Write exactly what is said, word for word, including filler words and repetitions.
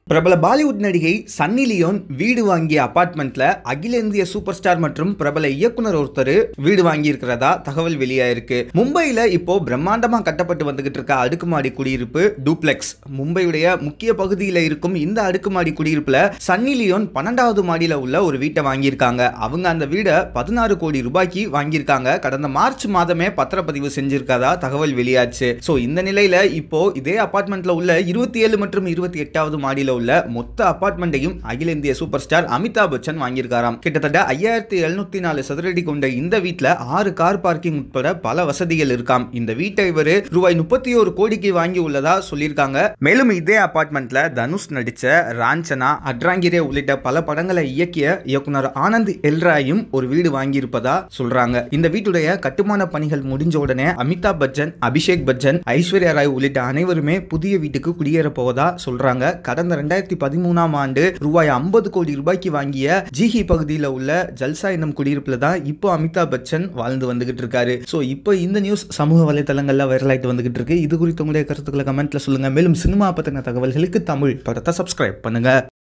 பிரபல பாலிவுட் நடிகை சன்னி லியோன் வீடு வாங்கிய அபார்ட்மெண்ட்ல அகில இந்திய சூப்பர் ஸ்டார் மற்றும் பிரபல இயக்குனர் ஒருத்தர் வீடு வாங்கி இருக்கிறதா தகவல் வெளியாயிருக்கு. மும்பையில இப்போ பிரம்மாண்டமா கட்டப்பட்டு வந்துகிட்டு இருக்க அடுக்குமாடி குடியிருப்பு டூப்ளெக்ஸ். மும்பையுடைய முக்கிய பகுதியில் இருக்கும் இந்த அடுக்குமாடி குடியிருப்புல சன்னி லியோன் பன்னெண்டாவது மாடியில உள்ள ஒரு வீட்டை வாங்கியிருக்காங்க. அவங்க அந்த வீடை பதினாறு கோடி ரூபாய்க்கு வாங்கியிருக்காங்க. கடந்த மார்ச் மாதமே பத்திரப்பதிவு செஞ்சிருக்கதா தகவல் வெளியாச்சு. சோ இந்த நிலையில இப்போ இதே அபார்ட்மெண்ட்ல உள்ள இருபத்தி ஏழு மற்றும் இருபத்தி எட்டாவது மாடியில உள்ள மொத்த அபார்ட்மெண்ட்டையும் அகில இந்திய சூப்பர் ஸ்டார் அமிதாப் பச்சன் வாங்கியிருக்காராம். கிட்டத்தட்ட ஐயாயிரத்தி எழுநூத்தி நாலு சதுரடி கொண்ட இந்த வீட்டுல ஆறு கார் பார்க்கிங் உட்பட பல வசதிகள் இருக்காம். இந்த வீட்டை இவர் ரூபாய் முப்பத்தி ஒரு கோடிக்கு வாங்கி உள்ளதா சொல்லியிருக்காங்க. மேலும் இதே அபார்ட்மெண்ட்ல தனுஷ் நடிச்ச ராஞ்சனா, அட்ராங்கிரே உள்ளிட்ட பல படங்களை இயக்கிய இயக்குனர் ஆனந்த் எல்ராயும் ஒரு வீடு வாங்கி இருப்பதா சொல்றாங்க. இந்த வீட்டுடைய கட்டுமான பணிகள் முடிஞ்ச உடனே அமிதாப் பச்சன், அபிஷேக் பச்சன், ஐஸ்வர்யா ராய் உள்ளிட்ட அனைவருமே புதிய வீட்டுக்கு குடியேற போவதா சொல்றாங்க. கடந்த இரண்டாயிரத்தி பதிமூணாம் ஆண்டு ரூபாய் ஐம்பது கோடி ரூபாய்க்கு வாங்கிய ஜிஹி பகுதியில் உள்ள ஜல்சா என்னும் குடியிருப்புல தான் இப்போ அமிதாப் பச்சன் வாழ்ந்து வந்துகிட்டு இருக்காரு. சோ இப்போ இந்த நியூஸ் சமூக வலைதளங்கள்ல வைரல் ஆயிட்டு வந்துகிட்டு இருக்கு. இது குறித்து உங்களுடைய கருத்துக்களை கமெண்ட்ல சொல்லுங்க. மேலும் சினிமா பத்தின தகவல்களுக்கு தமிழ் படத்தை சப்ஸ்கிரைப் பண்ணுங்க.